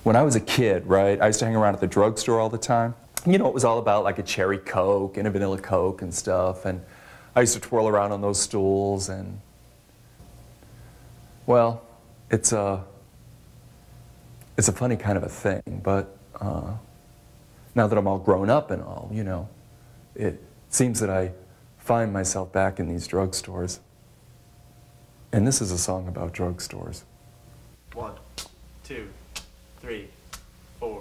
When I was a kid, right, I used to hang around at the drugstore all the time. You know, it was all about like a cherry Coke and a vanilla Coke and stuff, and I used to twirl around on those stools, and, well, it's a funny kind of a thing, but now that I'm all grown up and all, you know, it seems that I find myself back in these drugstores. And this is a song about drugstores. 1, 2, 3, 4.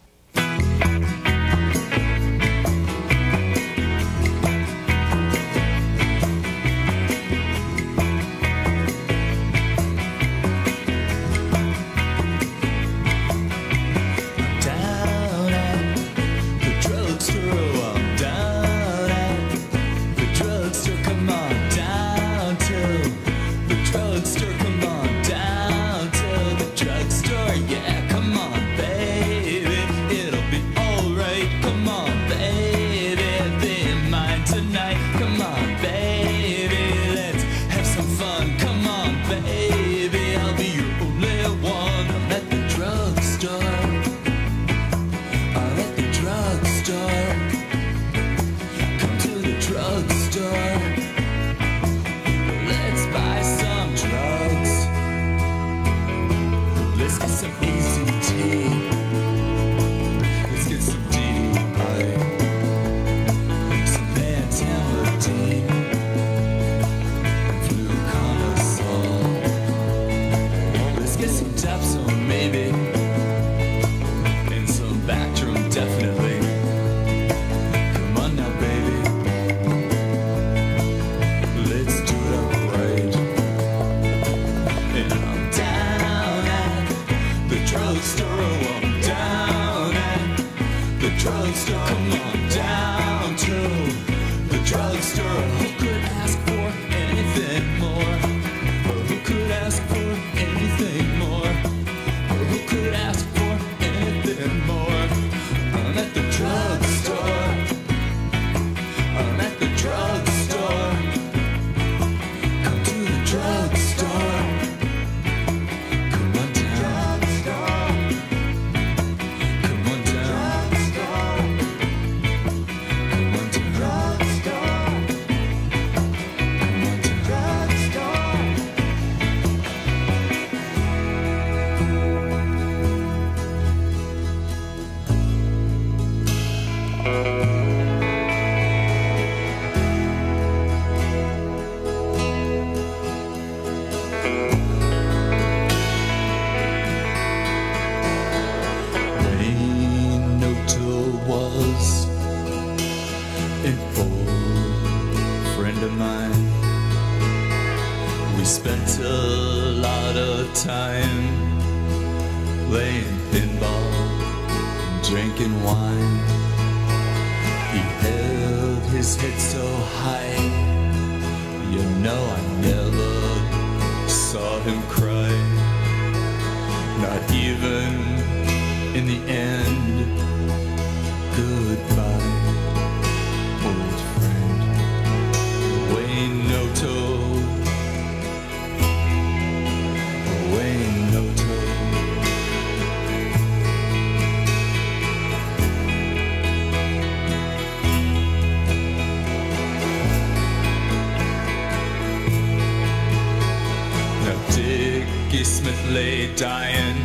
Dying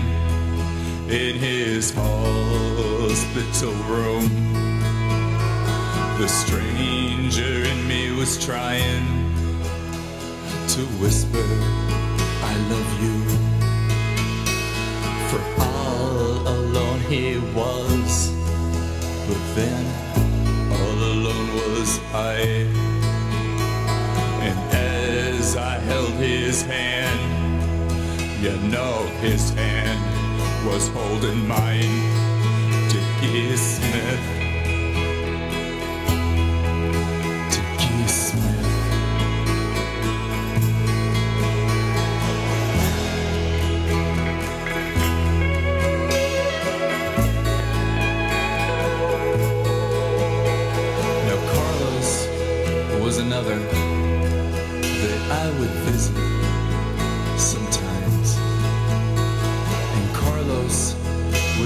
in his hospital room. The stranger in me was trying to whisper, I love you. For all alone he was, but then all alone was I. And as I held his hand, you know his hand was holding mine. Dickie Smith. Dickie Smith. Now Carlos was another that I would visit sometimes.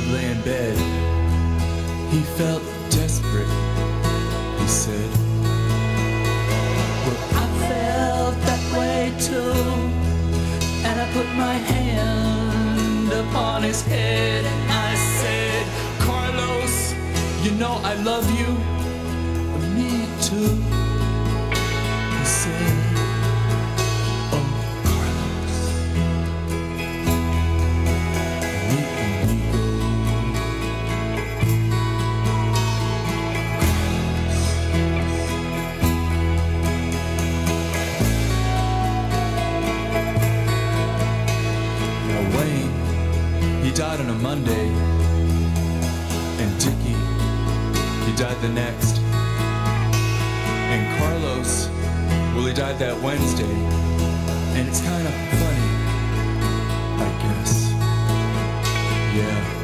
he felt desperate, he said. Well, I felt that way too, and I put my hand upon his head and I said, Carlos, you know I love you. me too. He said, oh, Carlos, Where can we go? Now Wayne, he died on a Monday, and Dickie, he died the next. And Carlos, well, he died that Wednesday, and it's kind of funny, I guess. Yeah.